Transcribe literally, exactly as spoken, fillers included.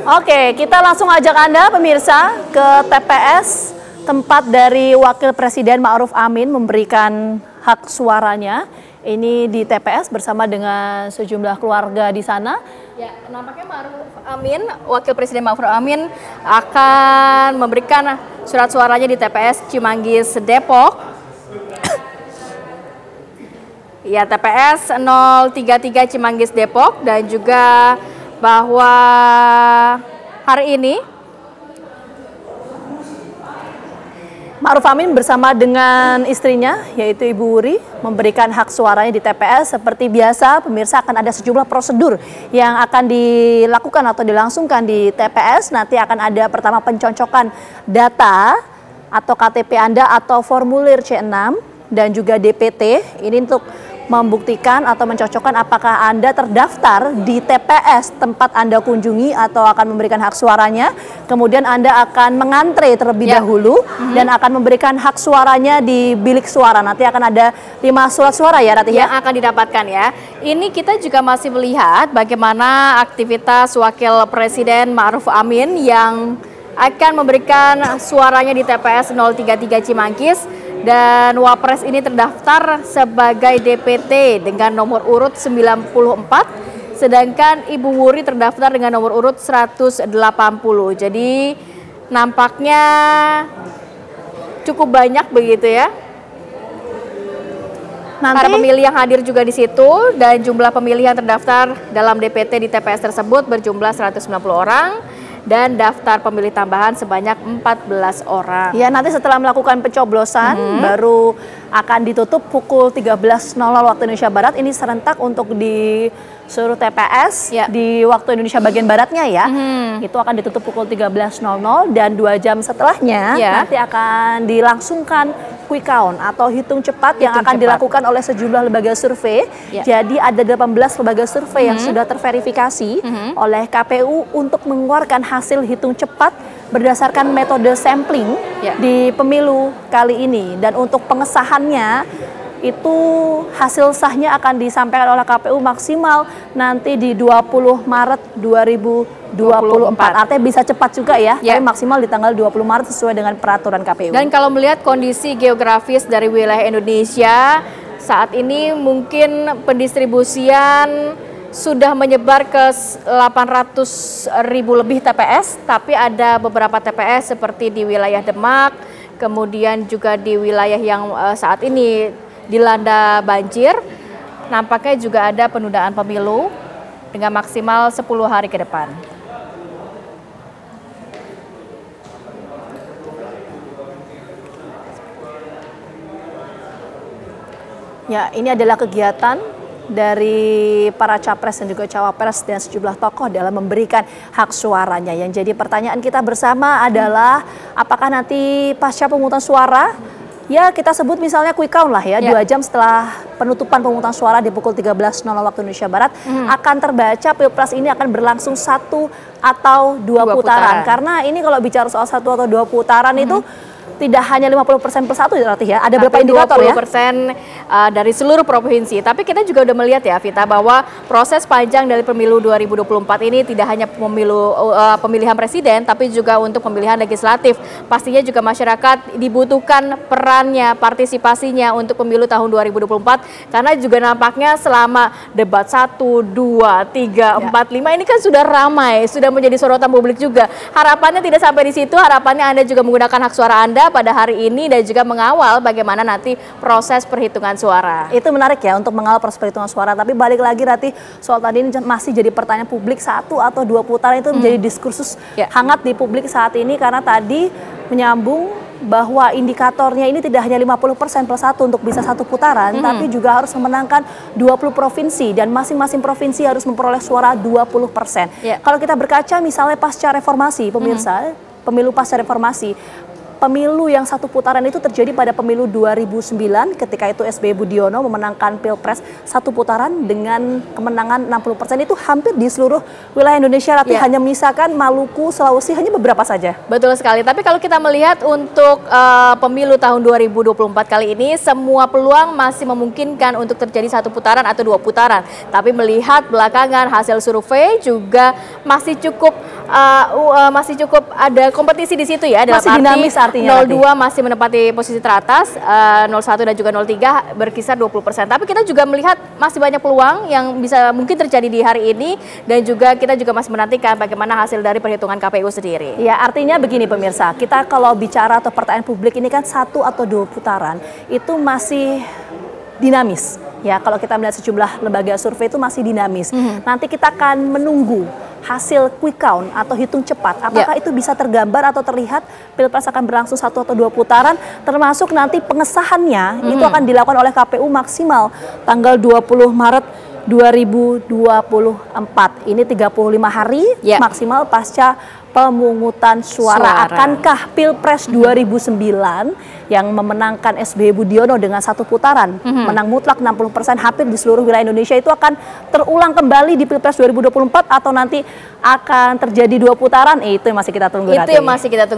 Oke, kita langsung ajak Anda pemirsa ke T P S tempat dari Wakil Presiden Ma'ruf Amin memberikan hak suaranya. Ini di T P S bersama dengan sejumlah keluarga di sana. Ya, nampaknya Ma'ruf Amin, Wakil Presiden Ma'ruf Amin akan memberikan surat suaranya di T P S Cimanggis, Depok. Ya, T P S nol tiga tiga Cimanggis, Depok, dan juga bahwa hari ini Ma'ruf Amin bersama dengan istrinya yaitu Ibu Wuri memberikan hak suaranya di T P S. Seperti biasa pemirsa, akan ada sejumlah prosedur yang akan dilakukan atau dilangsungkan di T P S. Nanti akan ada pertama pencocokan data atau K T P Anda atau formulir C enam dan juga D P T. Ini untuk membuktikan atau mencocokkan apakah Anda terdaftar di T P S tempat Anda kunjungi atau akan memberikan hak suaranya. Kemudian Anda akan mengantre terlebih ya. dahulu mm-hmm. dan akan memberikan hak suaranya di bilik suara. Nanti akan ada lima surat suara ya Ratih ya? Yang akan didapatkan ya. Ini kita juga masih melihat bagaimana aktivitas Wakil Presiden Ma'ruf Amin yang akan memberikan suaranya di T P S nol tiga tiga Cimanggis. Dan Wapres ini terdaftar sebagai D P T dengan nomor urut sembilan puluh empat, sedangkan Ibu Wuri terdaftar dengan nomor urut seratus delapan puluh. Jadi nampaknya cukup banyak begitu ya. Nanti para pemilih yang hadir juga di situ, dan jumlah pemilih yang terdaftar dalam D P T di T P S tersebut berjumlah seratus sembilan puluh orang. Dan daftar pemilih tambahan sebanyak empat belas orang. Ya, nanti setelah melakukan pencoblosan hmm. baru akan ditutup pukul tiga belas nol nol waktu Indonesia Barat. Ini serentak untuk di seluruh T P S ya. Di waktu Indonesia bagian baratnya ya. Hmm. Itu akan ditutup pukul tiga belas nol nol dan dua jam setelahnya ya. nanti akan dilangsungkan quick count atau hitung cepat hitung yang akan cepat. dilakukan oleh sejumlah lembaga survei. Ya. Jadi ada delapan belas lembaga survei hmm. yang sudah terverifikasi hmm. oleh K P U untuk mengeluarkan hasil hitung cepat berdasarkan metode sampling ya. di pemilu kali ini. Dan untuk pengesahannya itu hasil sahnya akan disampaikan oleh K P U maksimal nanti di dua puluh Maret dua ribu dua puluh empat. Artinya bisa cepat juga ya, ya, tapi maksimal di tanggal dua puluh Maret sesuai dengan peraturan K P U. Dan kalau melihat kondisi geografis dari wilayah Indonesia saat ini, mungkin pendistribusian sudah menyebar ke delapan ratus ribu lebih T P S, tapi ada beberapa T P S seperti di wilayah Demak, kemudian juga di wilayah yang uh, saat ini dilanda banjir. Nampaknya juga ada penundaan pemilu dengan maksimal sepuluh hari ke depan. Ya, ini adalah kegiatan dari para capres dan juga cawapres dan sejumlah tokoh dalam memberikan hak suaranya. Yang jadi pertanyaan kita bersama adalah apakah nanti pasca pemungutan suara, ya kita sebut misalnya quick count lah ya, ya. dua jam setelah penutupan pemungutan suara di pukul tiga belas nol nol waktu Indonesia Barat, hmm. akan terbaca Pilpres ini akan berlangsung satu atau dua, dua putaran. putaran. Karena ini kalau bicara soal satu atau dua putaran hmm. itu tidak hanya lima puluh persen plus satu ya Ratih ya, ada berapa indikator ya? dua puluh persen uh, dari seluruh provinsi. Tapi kita juga udah melihat ya Vita, bahwa proses panjang dari pemilu dua ribu dua puluh empat ini tidak hanya pemilu uh, pemilihan presiden, tapi juga untuk pemilihan legislatif. Pastinya juga masyarakat dibutuhkan perannya, partisipasinya untuk pemilu tahun dua ribu dua puluh empat, karena juga nampaknya selama debat satu, dua, tiga, empat, lima ini kan sudah ramai, sudah menjadi sorotan publik juga. Harapannya tidak sampai di situ, harapannya Anda juga menggunakan hak suara Anda pada hari ini dan juga mengawal bagaimana nanti proses perhitungan suara. Itu menarik ya untuk mengawal proses perhitungan suara. Tapi balik lagi Ratih, soal tadi ini masih jadi pertanyaan publik, satu atau dua putaran itu hmm. menjadi diskursus ya. hangat di publik saat ini, karena tadi menyambung bahwa indikatornya ini tidak hanya lima puluh persen plus satu untuk bisa satu putaran, hmm. tapi juga harus memenangkan dua puluh provinsi dan masing-masing provinsi harus memperoleh suara dua puluh persen. Ya. Kalau kita berkaca misalnya pasca reformasi, pemirsa, hmm. pemilu pasca reformasi, pemilu yang satu putaran itu terjadi pada pemilu dua ribu sembilan, ketika itu S B Y Budiono memenangkan Pilpres satu putaran dengan kemenangan enam puluh persen. Itu hampir di seluruh wilayah Indonesia, Ratih, ya. Hanya menyisakan Maluku, Sulawesi, hanya beberapa saja. Betul sekali, tapi kalau kita melihat untuk uh, pemilu tahun dua ribu dua puluh empat kali ini, semua peluang masih memungkinkan untuk terjadi satu putaran atau dua putaran. Tapi melihat belakangan hasil survei juga masih cukup uh, uh, masih cukup ada kompetisi di situ ya. Masih dinamis artinya. nol dua masih menempati posisi teratas, uh, nol satu dan juga nol tiga berkisar dua puluh persen. Tapi kita juga melihat masih banyak peluang yang bisa mungkin terjadi di hari ini, dan juga kita juga masih menantikan bagaimana hasil dari perhitungan K P U sendiri. Ya, artinya begini pemirsa, kita kalau bicara atau pertanyaan publik ini kan satu atau dua putaran itu masih dinamis. Ya, kalau kita melihat sejumlah lembaga survei itu masih dinamis. Mm-hmm. Nanti kita akan menunggu hasil quick count atau hitung cepat. Apakah yeah. itu bisa tergambar atau terlihat Pilpres akan berlangsung satu atau dua putaran, termasuk nanti pengesahannya mm-hmm. itu akan dilakukan oleh K P U maksimal tanggal dua puluh Maret dua ribu dua puluh empat. Ini tiga puluh lima hari yeah. maksimal pasca pemungutan suara. suara. Akankah Pilpres dua ribu sembilan yang memenangkan S B Y Budiono dengan satu putaran, mm-hmm. menang mutlak enam puluh persen hampir di seluruh wilayah Indonesia, itu akan terulang kembali di Pilpres dua ribu dua puluh empat atau nanti akan terjadi dua putaran? Eh, itu yang masih kita tunggu. Itu yang masih kita tunggu.